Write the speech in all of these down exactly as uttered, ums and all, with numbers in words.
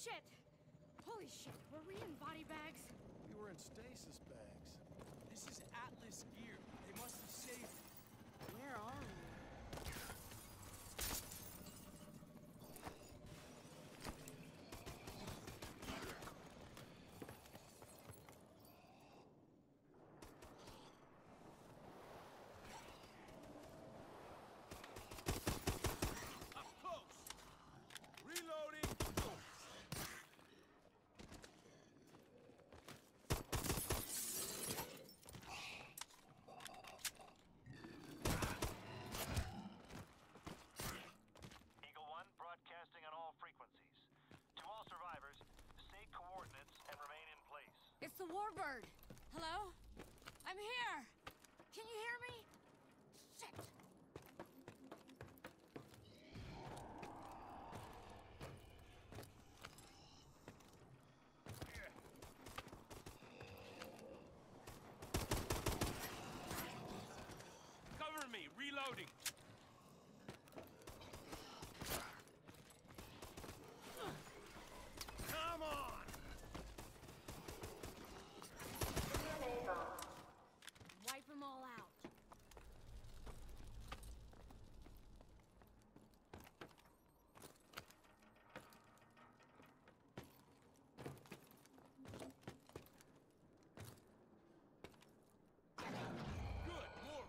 Shit! Holy shit, were we in body bags? We were in stasis bags. This is Atlas gear. They must have saved it. Where are we? Up close. Reloading. Eagle One broadcasting on all frequencies. To all survivors, state coordinates and remain in place. It's the Warbird! Hello? I'm here! Can you hear me? Shit! Cover me. Reloading. Come on. Wipe them all out. Good. More.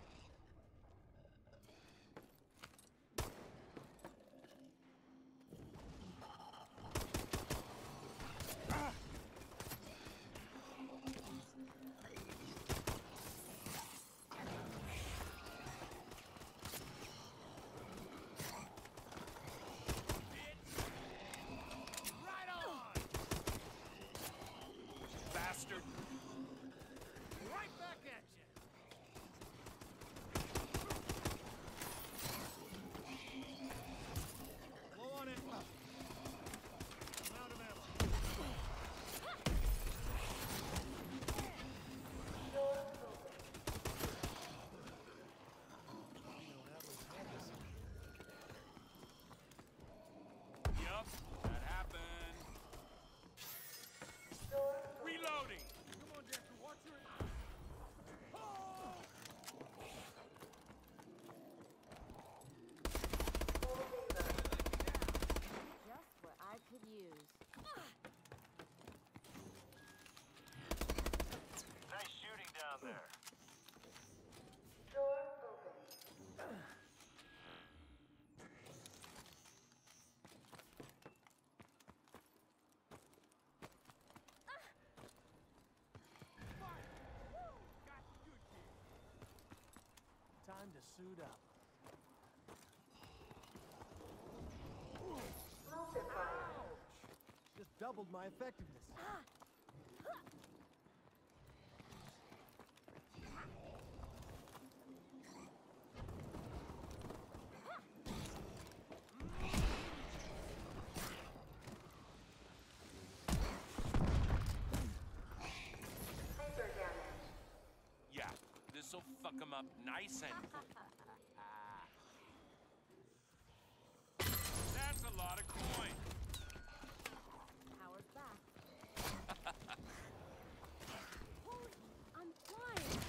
Right on. Bastard. Right back at you. Low on it. I'm out of ammo. Yup, that happened. Reloading. Come on, Jack, watch your. Oh! Just what I could use. Nice shooting down there. Got good gear. Time to suit up. Just doubled my effectiveness. Yeah, this'll fuck him up nice and quick. That's a lot of coin. Power's back. Holy, I'm flying!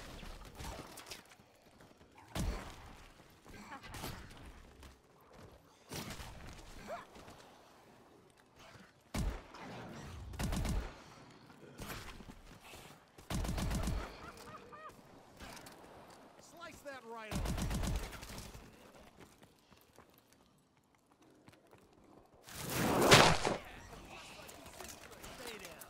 Slice that right off. Stay down.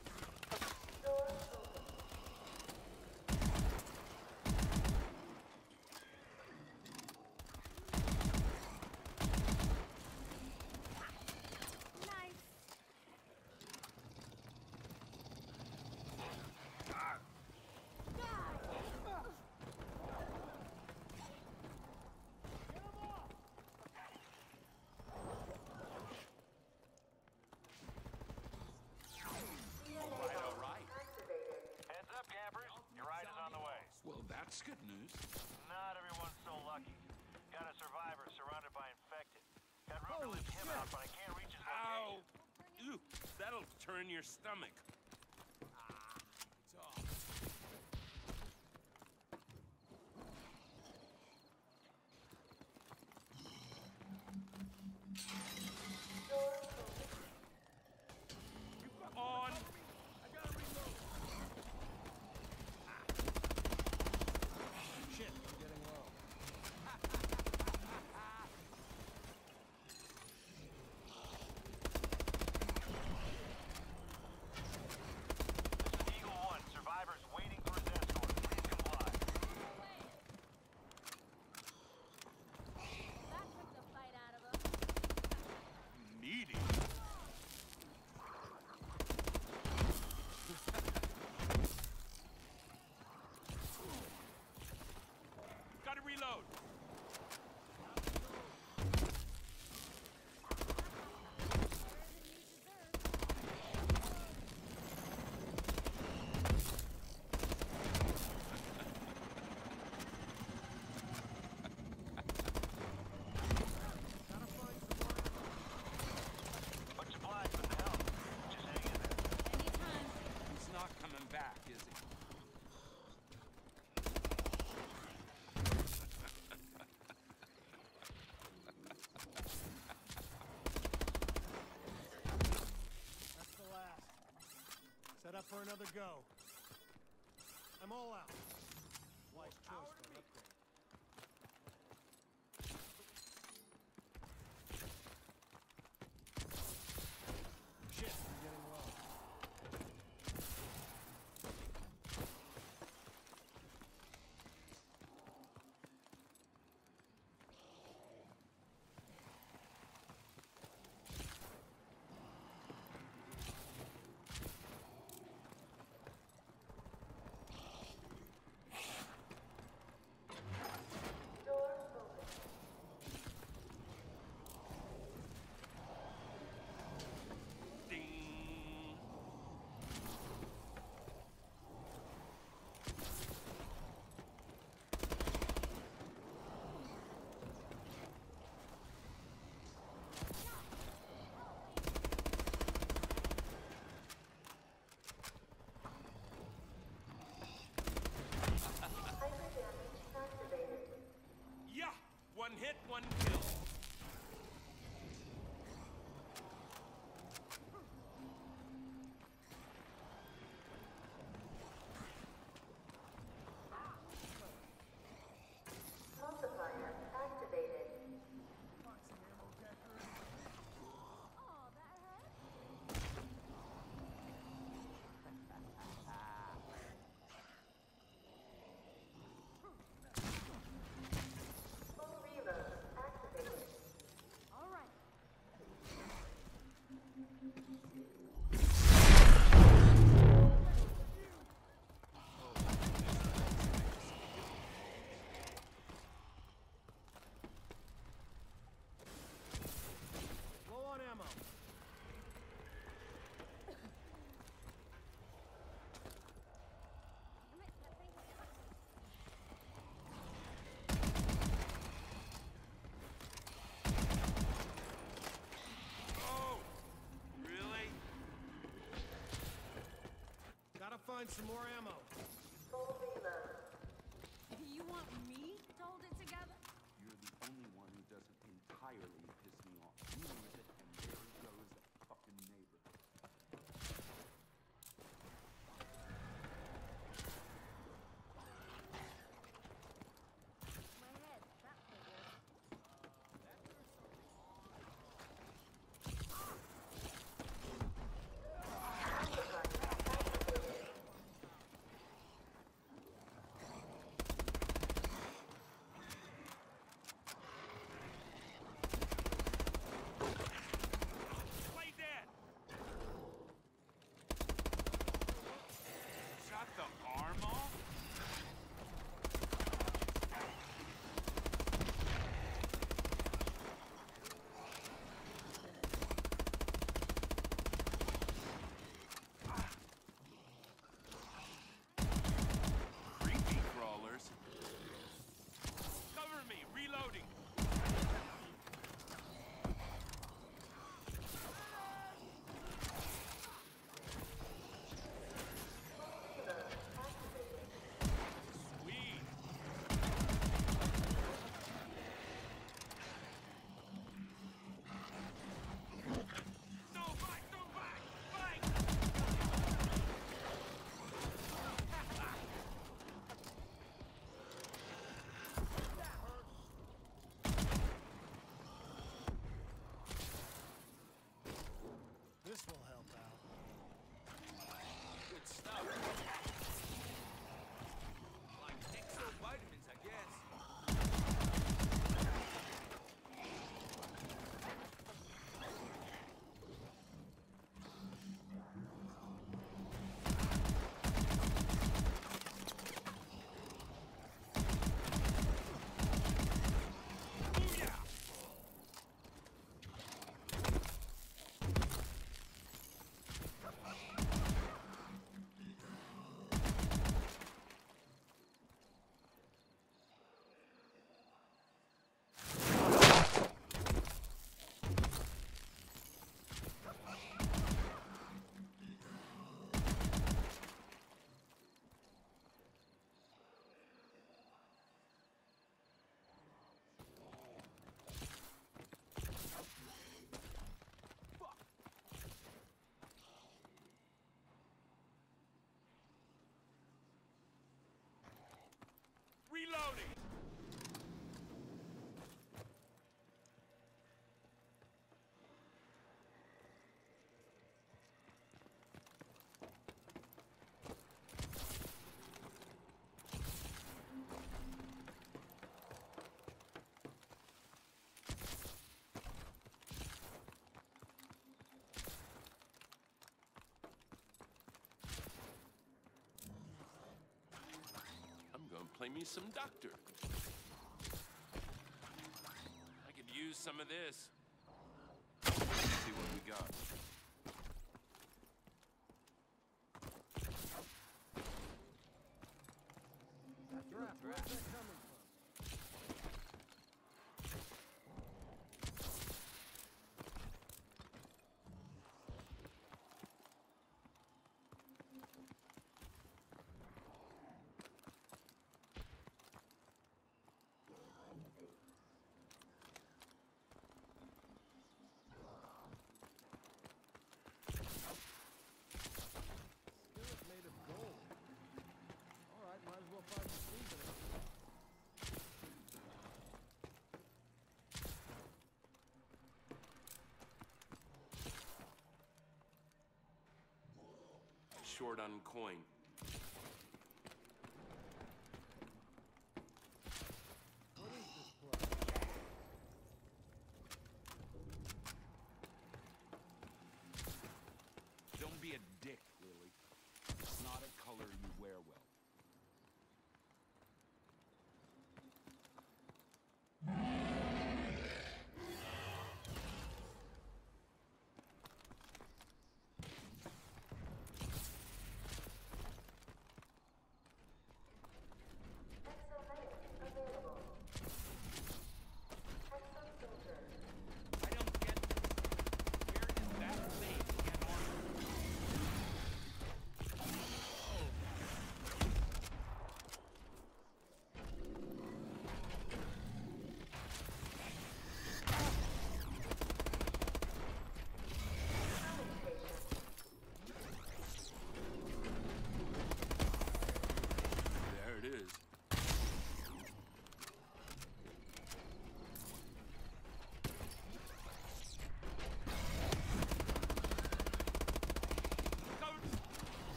Nice! Alright, alright. Heads up, campers. Your ride is on the way. Well, that's good news. Not everyone's so lucky. Got a survivor surrounded by infected. Got room to Holy lift him shit. out, but I can't reach his Ow! location. turn your stomach. It's off. On. I gotta reload. Shit, I'm getting low. Eagle One, survivors waiting for his escort. Please comply. That took the fight out of him. Meaty. Gotta reload. Gotta find some more ammo. Much obliged with the help. Just hang in there. Anytime. He's not coming back, is he? That's the last. Set up for another go. I'm all out. Wise choice for an upgrade. Shit, I'm getting low. Ding. Yeah, one hit, one kill. Multiplier activated. Find some ammo, Decker. Oh, that hurt? Full reload activated. All right. Low on ammo. Damn it, that thing sucks. Oh, really? Gotta find some more ammo. Full reload. You want me to hold it together? You're the only one who doesn't entirely piss me off. You lose it, and there goes a fucking neighbor. My head, that figures. good stuff. Like exo vitamins, I guess. Reloading! I'm gonna play me some doctor. I could use some of this. See what we got. Draft, where's that coming from? Skillet made of gold. All right, might as well find some seasoning. Short on coin. What is this place? Don't be a dick, Lily. It's not a color you wear well.